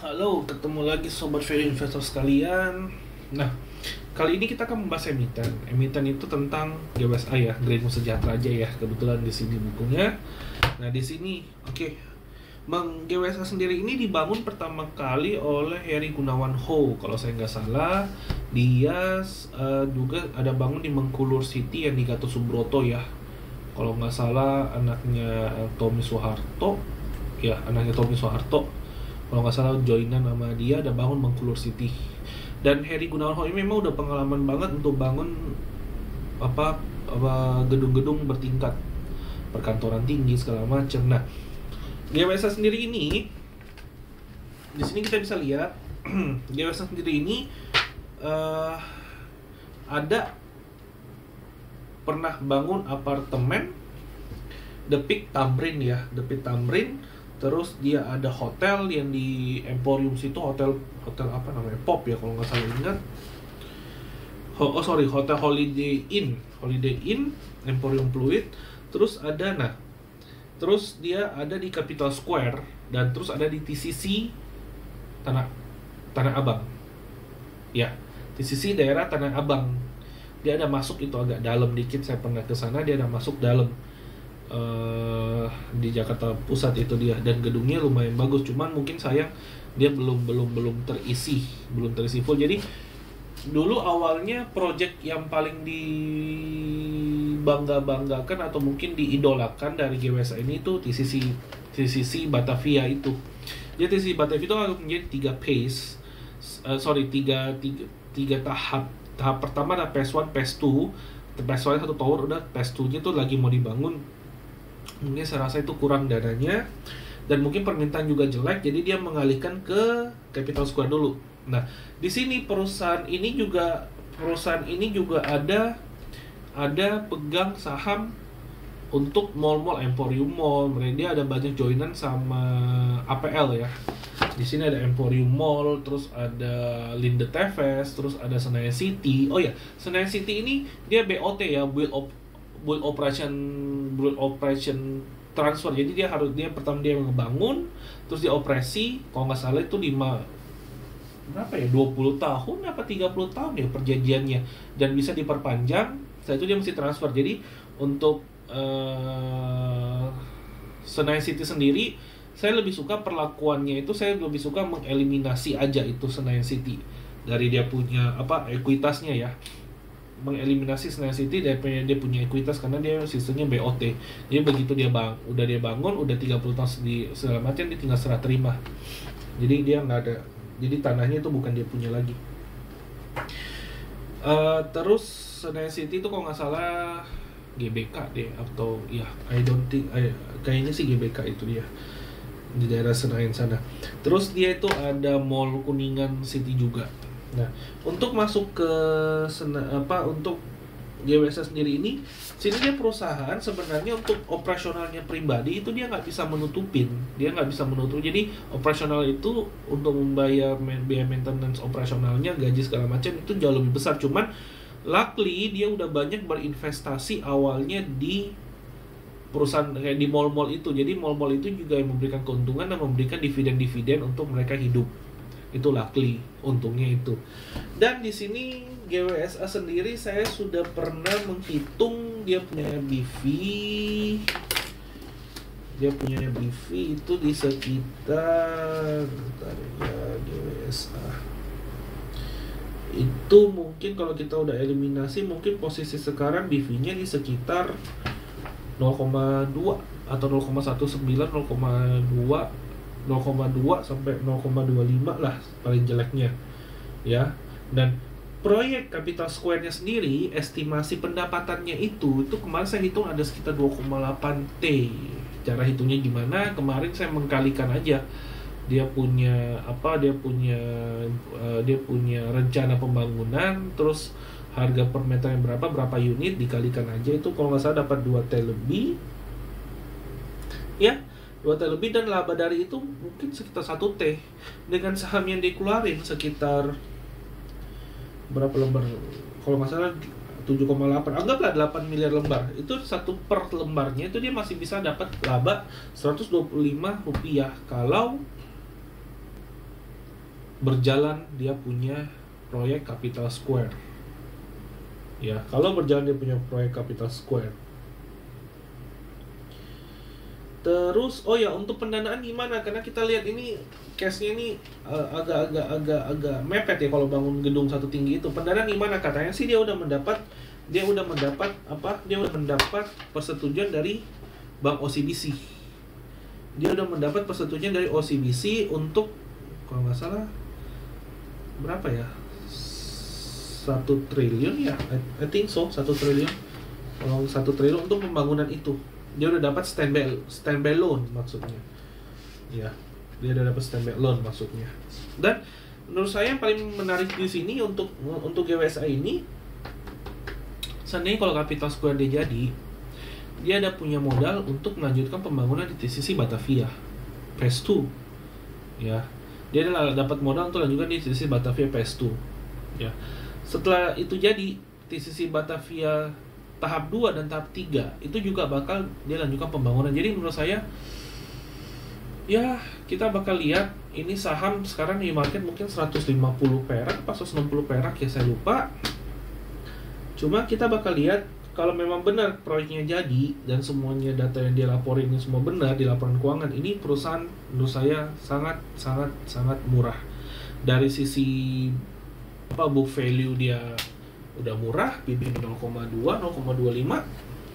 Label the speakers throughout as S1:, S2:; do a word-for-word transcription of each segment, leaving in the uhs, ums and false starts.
S1: Halo, ketemu lagi sobat value investor sekalian. Nah, kali ini kita akan membahas emiten. Emiten itu tentang G W S A ya, Greenwood Sejahtera aja ya. Kebetulan di sini bukunya. Nah, di sini oke. Okay. Bang G W S A sendiri ini dibangun pertama kali oleh Heri Gunawan Ho. Kalau saya nggak salah, dia uh, juga ada bangun di Mengkulur City yang di Gatot Subroto ya. Kalau nggak salah anaknya Tommy Soeharto. Ya, anaknya Tommy Soeharto. Kalau nggak salah joinan nama dia ada bangun Mengkulur City. Dan Heri Gunawan Ho ini memang udah pengalaman banget untuk bangun apa apa gedung-gedung bertingkat, perkantoran tinggi segala macam. Nah, G W S A sendiri ini di sini kita bisa lihat G W S A sendiri ini uh, ada pernah bangun apartemen The Peak Tamrin ya, The Peak Tamrin. Terus dia ada hotel yang di Emporium situ, hotel hotel apa namanya, Pop ya kalau nggak salah ingat. Oh, oh sorry, hotel Holiday Inn, Holiday Inn, Emporium Pluit. Terus ada nah, terus dia ada di Capital Square dan terus ada di T C C Tanah Tanah Abang. Ya, T C C daerah Tanah Abang. Dia ada masuk itu agak dalam dikit, saya pernah ke sana, dia ada masuk dalam. Uh, di Jakarta Pusat itu dia, dan gedungnya lumayan bagus, cuman mungkin sayang dia belum belum belum terisi belum terisi full. Jadi dulu awalnya project yang paling dibangga-banggakan atau mungkin diidolakan dari G W S A ini itu T C C T C C Batavia itu. Jadi T C C Batavia itu akan menjadi tiga phase, uh, sorry tiga, tiga tiga tahap. Tahap pertama ada phase one, phase two. Phase one satu tower udah, phase two nya tuh lagi mau dibangun. Mungkin saya rasa itu kurang dananya dan mungkin permintaan juga jelek, jadi dia mengalihkan ke Capital Square dulu. Nah, di sini perusahaan ini juga perusahaan ini juga ada ada pegang saham untuk mall-mall, Emporium Mall. Mereka dia ada banyak joinan sama A P L ya. Di sini ada Emporium Mall, terus ada Linde Tevez, terus ada Senayan City. Oh ya, Senayan City ini dia B O T ya, build op build operation build operation transfer. Jadi dia harus dia pertama dia ngebangun, terus dia operasi. Kalau nggak salah itu lima berapa ya, dua puluh tahun apa tiga puluh tahun ya perjanjiannya, dan bisa diperpanjang. Setelah itu dia mesti transfer. Jadi untuk uh, Senayan City sendiri, saya lebih suka perlakuannya itu, saya lebih suka mengeliminasi aja itu Senayan City dari dia punya apa ekuitasnya ya, mengeliminasi Senayan City dari dia punya ekuitas karena dia sistemnya B O T. Jadi begitu dia bang, udah dia bangun, udah tiga puluh tahun di segala macam, dia tinggal serah terima. Jadi dia nggak ada, jadi tanahnya itu bukan dia punya lagi. Uh, terus Senayan City itu kalau nggak salah G B K deh, atau ya I don't think, I, kayaknya sih G B K itu dia di daerah Senayan sana. Terus dia itu ada Mall Kuningan City juga. Nah, untuk masuk ke sena, apa untuk G W S A sendiri ini, sini dia perusahaan sebenarnya untuk operasionalnya pribadi itu dia nggak bisa menutupin, dia nggak bisa menutup. Jadi operasional itu untuk membayar biaya maintenance operasionalnya, gaji segala macam itu jauh lebih besar. Cuman luckily dia udah banyak berinvestasi awalnya di perusahaan kayak di mall-mall itu. Jadi mall-mall itu juga yang memberikan keuntungan dan memberikan dividen-dividen untuk mereka hidup. Itu luckily untungnya itu. Dan di sini G W S A sendiri saya sudah pernah menghitung dia punya B V. Dia punya B V itu di sekitar, bentar ya, G W S A. Itu mungkin kalau kita udah eliminasi, mungkin posisi sekarang B V-nya di sekitar nol koma dua atau nol koma sembilan belas, nol koma dua nol koma dua sampai nol koma dua lima lah paling jeleknya ya. Dan proyek Capital Square-nya sendiri, estimasi pendapatannya itu itu kemarin saya hitung ada sekitar dua koma delapan T. Cara hitungnya gimana? Kemarin saya mengkalikan aja. Dia punya apa? Dia punya uh, dia punya rencana pembangunan, terus harga per meternya berapa, berapa unit, dikalikan aja itu kalau nggak salah dapat dua T lebih. Ya, dua T lebih, dan laba dari itu mungkin sekitar satu T. Dengan saham yang dikeluarin sekitar berapa lembar? Kalau nggak salah tujuh koma delapan, anggaplah delapan miliar lembar. Itu satu per lembarnya itu dia masih bisa dapat laba seratus dua puluh lima rupiah kalau berjalan dia punya proyek Capital Square. Ya, kalau berjalan dia punya proyek Capital Square. Terus, oh ya, untuk pendanaan gimana? Karena kita lihat ini case-nya ini uh, agak-agak agak-agak mepet ya kalau bangun gedung satu tinggi itu. Pendanaan gimana? Katanya sih dia udah mendapat dia udah mendapat apa? Dia udah mendapat persetujuan dari Bank O C B C. Dia udah mendapat persetujuan dari O C B C untuk, kalau nggak salah berapa ya? Satu triliun ya? I, I think so, satu triliun. Kalau satu triliun untuk pembangunan itu. Dia udah dapat standby standby loan maksudnya. Ya, dia udah dapat standby loan maksudnya. Dan menurut saya yang paling menarik di sini untuk untuk G W S A ini, seandainya kalau Capital Square dia jadi, dia ada punya modal untuk melanjutkan pembangunan di T C C Batavia Phase dua. Ya. Dia adalah dapat modal untuk lanjutkan di T C C Batavia Phase dua. Ya. Setelah itu jadi, T C C Batavia tahap dua dan tahap tiga itu juga bakal dia lanjutkan pembangunan. Jadi menurut saya ya kita bakal lihat ini saham sekarang di market mungkin seratus lima puluh perak, pas seratus enam puluh perak ya saya lupa. Cuma kita bakal lihat kalau memang benar proyeknya jadi dan semuanya data yang dia laporin ini semua benar di laporan keuangan, ini perusahaan menurut saya sangat sangat sangat murah. Dari sisi apa book value dia udah murah, P B nol koma dua, nol koma dua lima.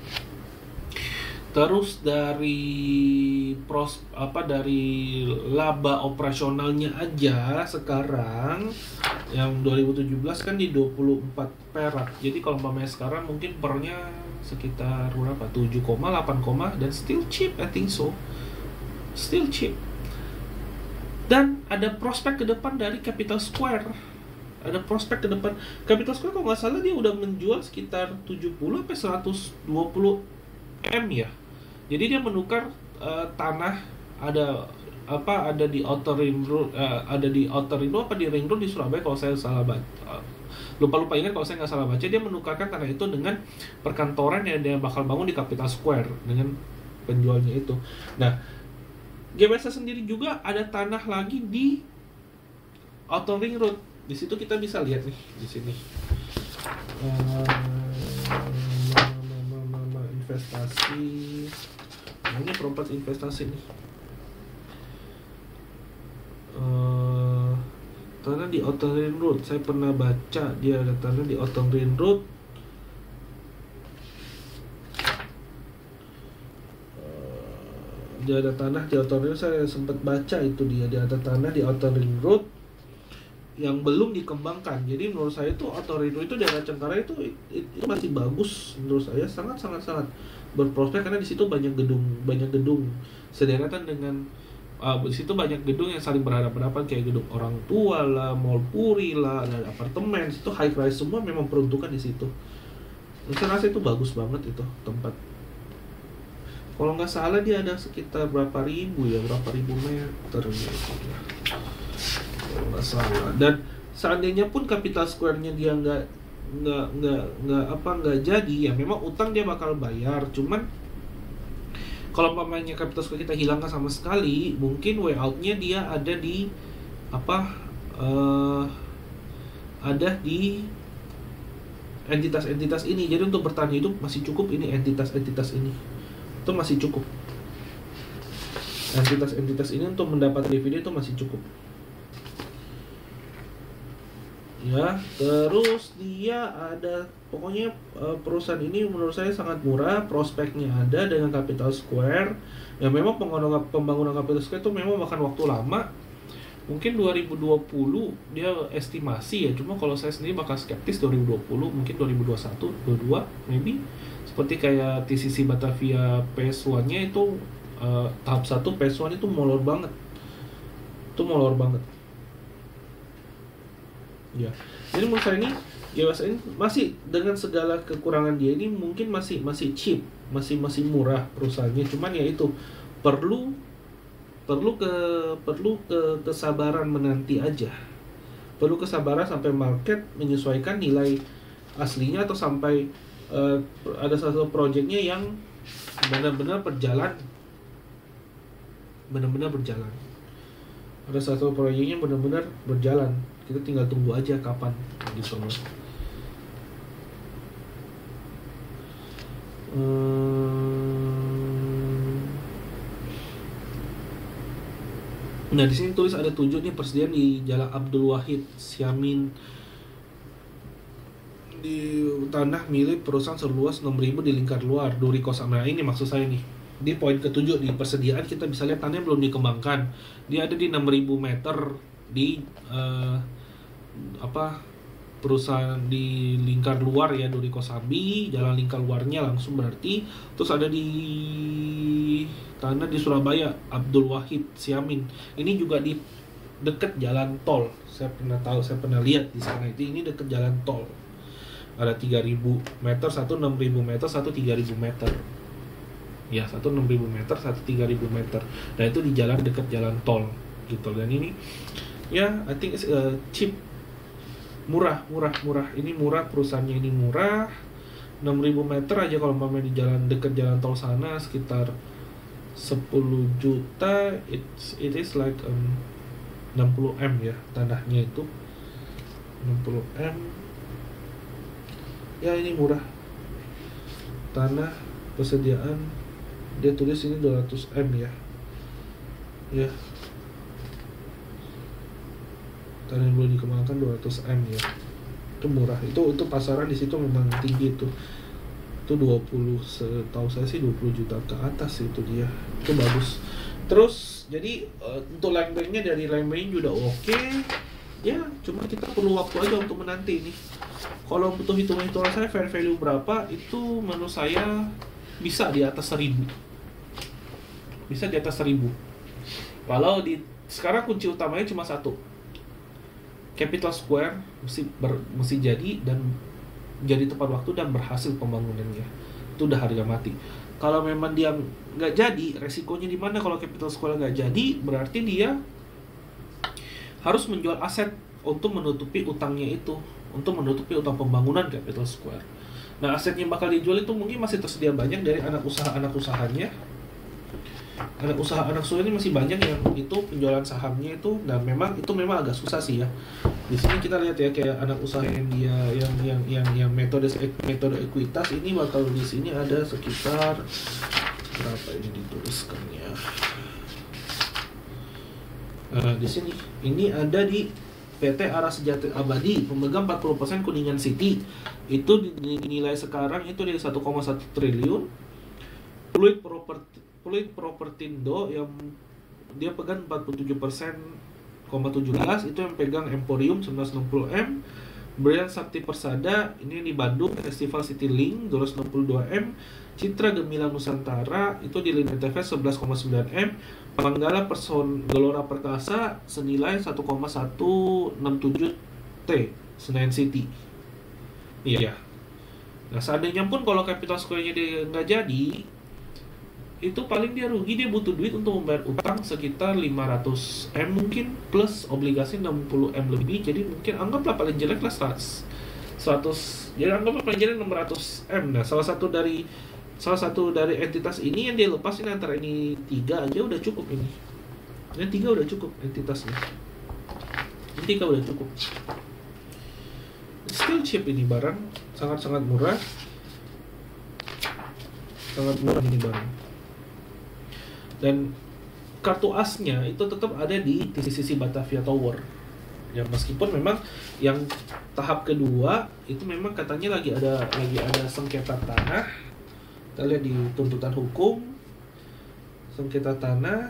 S1: Terus dari pros apa dari laba operasionalnya aja sekarang yang dua ribu tujuh belas kan di dua puluh empat perak. Jadi kalau umpamanya sekarang mungkin pernya sekitar berapa? tujuh, delapan, dan still cheap, I think so. Still cheap. Dan ada prospek ke depan dari Capital Square. Ada prospek ke depan. Capital Square kalau nggak salah dia udah menjual sekitar tujuh puluh sampai seratus dua puluh M ya. Jadi dia menukar uh, tanah ada apa ada di Outer Ring Road, uh, ada di Outer Ring Road apa di Ring Road di Surabaya kalau saya salah baca. Uh, lupa-lupa ingat kalau saya nggak salah baca, dia menukarkan tanah itu dengan perkantoran yang dia bakal bangun di Capital Square dengan penjualnya itu. Nah, G W S A sendiri juga ada tanah lagi di Outer Ring Road. Di situ kita bisa lihat nih di sini uh, mama, mama, mama, investasi, ini perompat investasi nih, uh, tanah di Outer Ring Road. Saya pernah baca dia ada tanah di Outer Ring Road. Uh, dia ada tanah di Outer Ring Road. Saya sempat baca itu dia dia ada tanah di Outer Ring Road yang belum dikembangkan. Jadi menurut saya itu Outer Ring Road itu daerah Cengkareng itu, itu itu masih bagus menurut saya, sangat sangat sangat berprospek karena di situ banyak gedung banyak gedung sederetan dengan uh, di situ banyak gedung yang saling berhadapan-hadapan kayak gedung orang tua lah, mall Puri lah, ada apartemen. Itu high rise semua memang peruntukan di situ. Saya rasa itu bagus banget itu tempat. Kalau nggak salah dia ada sekitar berapa ribu ya, berapa ribu meter ya. Nggak salah. Dan seandainya pun Capital Square-nya dia nggak nggak nggak nggak apa nggak jadi ya, memang utang dia bakal bayar. Cuman kalau umpamanya Capital Square kita hilangkan sama sekali, mungkin way out-nya dia ada di apa uh, ada di entitas-entitas ini. Jadi untuk bertahan hidup masih cukup ini entitas-entitas ini itu masih cukup. Entitas-entitas ini untuk mendapat dividen itu masih cukup. Ya, terus dia ada pokoknya uh, perusahaan ini menurut saya sangat murah, prospeknya ada dengan Capital Square. Ya memang pembangunan pembangunan Capital Square itu memang makan waktu lama. Mungkin dua ribu dua puluh dia estimasi ya, cuma kalau saya sendiri bakal skeptis dua ribu dua puluh, mungkin dua ribu dua puluh satu, dua puluh dua maybe. Seperti kayak T C C Batavia Phase satu-nya itu uh, tahap satu Phase satu itu molor banget. Itu molor banget. Ya, jadi menurut saya ini G W S A ini masih dengan segala kekurangan dia ini mungkin masih masih cheap, masih masih murah perusahaannya. Cuman ya itu perlu perlu ke perlu ke kesabaran menanti aja. Perlu kesabaran sampai market menyesuaikan nilai aslinya atau sampai uh, ada satu proyeknya yang benar-benar berjalan, benar-benar berjalan. Ada satu proyeknya benar-benar berjalan, kita tinggal tunggu aja kapan gitu loh. Hmm. Nah di sini tulis ada tujuh nih persediaan di Jalan Abdul Wahid Siamin, di tanah milik perusahaan seluas enam ribu di lingkar luar Duri Kosambi. Nah ini maksud saya nih, di poin ketujuh di persediaan kita bisa lihat tanahnya belum dikembangkan. Dia ada di enam ribu meter di uh, apa perusahaan di lingkar luar ya, Duri Kosambi, jalan lingkar luarnya langsung berarti. Terus ada di tanah di Surabaya Abdul Wahid Siamin. Ini juga di dekat jalan tol. Saya pernah tahu, saya pernah lihat di sana itu, ini dekat jalan tol. Ada tiga ribu meter, satu enam ribu meter, satu tiga ribu meter. Ya, satu enam ribu meter, satu tiga ribu meter. Nah, itu di jalan dekat jalan tol gitu. Dan ini ya, I think it's uh, cheap. Murah, murah, murah. Ini murah, perusahaannya ini murah. enam ribu meter aja kalau umpamanya di jalan dekat jalan tol sana sekitar sepuluh juta. It's, it is like um, enam puluh M ya tanahnya itu. enam puluh M. Ya ini murah. Tanah persediaan dia tulis ini dua ratus M ya. Ya. Tanah yang belum dikembangkan dua ratus M ya. Itu murah. Itu itu pasaran di situ memang tinggi itu. Itu dua puluh, setahu saya sih dua puluh juta ke atas itu dia. Itu bagus. Terus jadi uh, untuk land bank-nya dari land bank juga oke. Okay. Ya, cuma kita perlu waktu aja untuk menanti ini. Kalau butuh hitung-hitungan saya fair value berapa, itu menurut saya bisa di atas seribu. Bisa di atas seribu. Kalau di sekarang kunci utamanya cuma satu. Capital Square mesti ber, mesti jadi dan jadi tepat waktu dan berhasil pembangunannya. Itu udah harga mati. Kalau memang dia nggak jadi, resikonya di mana? Kalau Capital Square nggak jadi, berarti dia harus menjual aset untuk menutupi utangnya itu, untuk menutupi utang pembangunan Capital Square. Nah, asetnya bakal dijual itu mungkin masih tersedia banyak dari anak usaha-anak usahanya. Anak usaha anak usaha ini masih banyak yang itu penjualan sahamnya itu, dan memang itu memang agak susah sih ya. Di sini kita lihat ya kayak anak usaha yang dia yang yang yang yang metode metode ekuitas ini bakal di sini ada sekitar berapa ini dituliskannya. Nah, di sini ini ada di P T Aras Sejahtera Abadi, pemegang empat puluh persen Kuningan City. Itu dinilai sekarang itu dari satu koma satu triliun. Fluid Property Fluid Propertindo yang dia pegang empat puluh tujuh persen koma tujuh belas, itu yang pegang Emporium seribu sembilan ratus enam puluh M. Brian Sakti Persada ini di Bandung, Festival City Link dua ratus enam puluh dua M. Citra Gemilang Nusantara itu di Lini T V sebelas koma sembilan M. Panggala Person Gelora Perkasa senilai satu koma satu enam tujuh T Senayan City. Iya. Nah, seandainya pun kalau Capital Square-nya dia nggak jadi, itu paling dia rugi, dia butuh duit untuk membayar utang sekitar lima ratus M mungkin, plus obligasi enam puluh M lebih. Jadi mungkin anggaplah paling jelek lah seratus, jadi anggaplah paling jelek enam ratus M. Nah, salah satu dari salah satu dari entitas ini yang dia lepas ini antara ini tiga aja udah cukup ini. Ini tiga udah cukup entitasnya. Ini tiga udah cukup. Still cheap ini barang, sangat-sangat murah. Sangat murah ini barang. Dan kartu asnya itu tetap ada di T C C Batavia Tower. Ya meskipun memang yang tahap kedua itu memang katanya lagi ada lagi ada sengketa tanah. Kita lihat di tuntutan hukum sengketa tanah.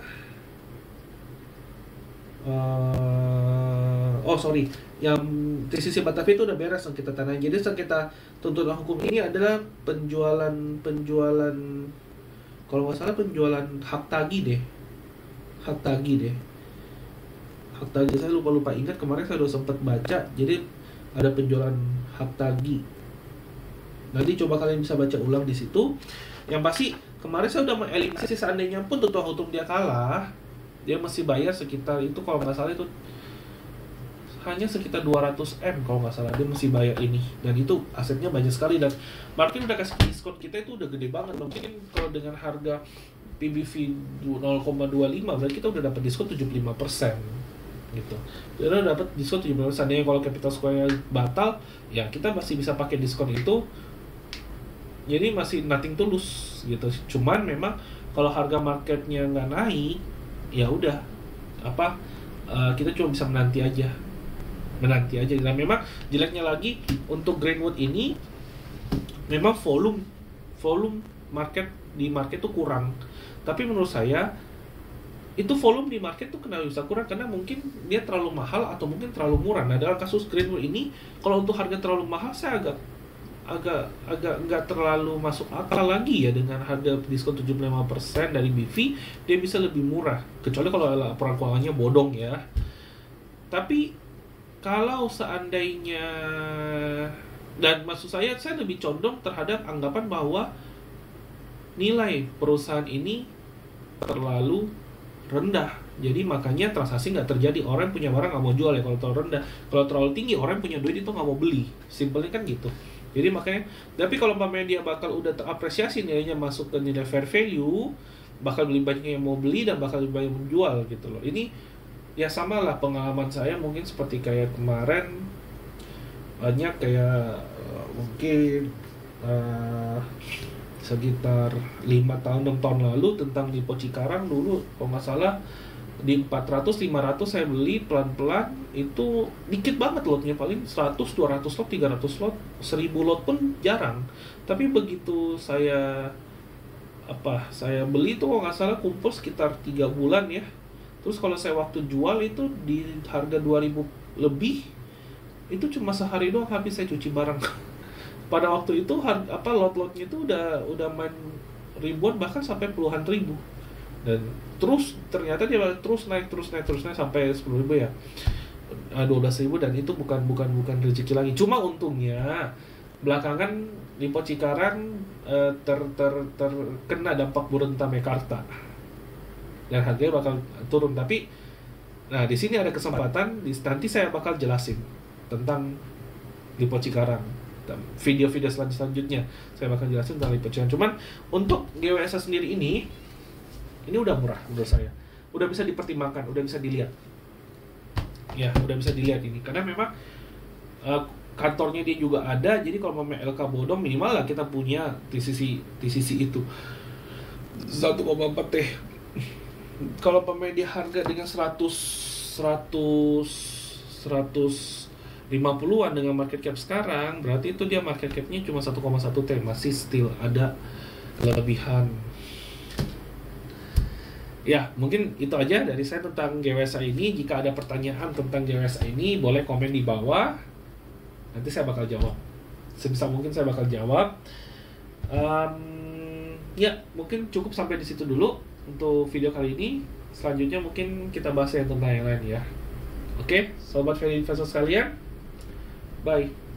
S1: Uh, oh sorry, yang T C C Batavia itu udah beres sengketa tanah. Jadi sengketa tuntutan hukum ini adalah penjualan penjualan kalau nggak salah penjualan hak tagih deh, hak tagih deh, hak tagih. Saya lupa lupa ingat kemarin saya udah sempat baca. Jadi ada penjualan hak tagih. Nanti coba kalian bisa baca ulang di situ. Yang pasti kemarin saya udah mengeliminasi seandainya pun tuntutan hukum dia kalah, dia mesti bayar sekitar itu kalau nggak salah itu hanya sekitar dua ratus M kalau nggak salah, dia mesti bayar ini. Dan itu asetnya banyak sekali, dan Martin udah kasih diskon kita itu udah gede banget. Mungkin kalau dengan harga P B V nol koma dua lima berarti kita udah dapat diskon tujuh puluh lima persen. gitu. Jadi dapat diskon tujuh puluh persen. Seandainya kalau capital square batal, ya kita masih bisa pakai diskon itu. Jadi masih nothing to lose gitu. Cuman memang kalau harga marketnya nggak naik, ya udah apa uh, kita cuma bisa menanti aja, menanti aja. Dan memang jeleknya lagi untuk Greenwood ini, memang volume volume market di market tuh kurang. Tapi menurut saya itu volume di market tuh kenapa bisa kurang, karena mungkin dia terlalu mahal atau mungkin terlalu murah. Nah dalam kasus Greenwood ini, kalau untuk harga terlalu mahal saya agak agak agak nggak terlalu masuk akal lagi ya, dengan harga diskon tujuh puluh lima persen dari B V dia bisa lebih murah, kecuali kalau laporan keuangannya bodong ya. Tapi kalau seandainya, dan maksud saya saya lebih condong terhadap anggapan bahwa nilai perusahaan ini terlalu rendah, jadi makanya transaksi nggak terjadi. Orang punya barang nggak mau jual ya kalau terlalu rendah. Kalau terlalu tinggi orang punya duit itu nggak mau beli, simpelnya kan gitu. Jadi makanya, tapi kalau umpamanya dia bakal udah terapresiasi nilainya masuk ke nilai fair value, bakal lebih banyak yang mau beli dan bakal lebih banyak menjual gitu loh. Ini ya sama lah pengalaman saya, mungkin seperti kayak kemarin banyak kayak uh, mungkin uh, sekitar lima tahun enam tahun lalu tentang Lipo Cikarang dulu kalau nggak salah di empat ratus lima ratus saya beli pelan-pelan, itu dikit banget lotnya, paling seratus dua ratus lot, tiga ratus lot, seribu lot pun jarang. Tapi begitu saya apa saya beli itu kalau nggak salah kumpul sekitar tiga bulan ya. Terus kalau saya waktu jual itu di harga dua ribu lebih, itu cuma sehari doang habis saya cuci barang. Pada waktu itu harga, apa lot-lotnya itu udah udah main ribuan, bahkan sampai puluhan ribu. Dan terus ternyata dia terus naik terus naik terus naik sampai sepuluh ribu ya, dua belas ribu, dan itu bukan bukan bukan rezeki lagi. Cuma untungnya belakangan Lipo Cikarang eh, ter, ter, terkena dampak Burenta Mekarta dan harganya bakal turun. Tapi nah di sini ada kesempatan, di, nanti saya bakal jelasin tentang Lipo Cikarang. Video-video selanjutnya saya bakal jelasin tentang Lipo Cikarang. Cuman untuk G W S A sendiri ini ini udah murah menurut saya, udah bisa dipertimbangkan, udah bisa dilihat ya, udah bisa dilihat ini, karena memang uh, kantornya dia juga ada. Jadi kalau mau L K bodong, minimal lah kita punya di sisi di sisi itu satu koma empat T. Kalau pemain dia harga dengan seratus seratus seratus lima puluhan dengan market cap sekarang, berarti itu dia market capnya cuma satu koma satu T, masih still ada kelebihan. Ya, mungkin itu aja dari saya tentang G W S A ini. Jika ada pertanyaan tentang G W S A ini, boleh komen di bawah. Nanti saya bakal jawab. Sebisa mungkin saya bakal jawab. Um, ya, mungkin cukup sampai di situ dulu untuk video kali ini. Selanjutnya mungkin kita bahas yang tentang yang lain ya. Oke, sobat value investor sekalian. Bye.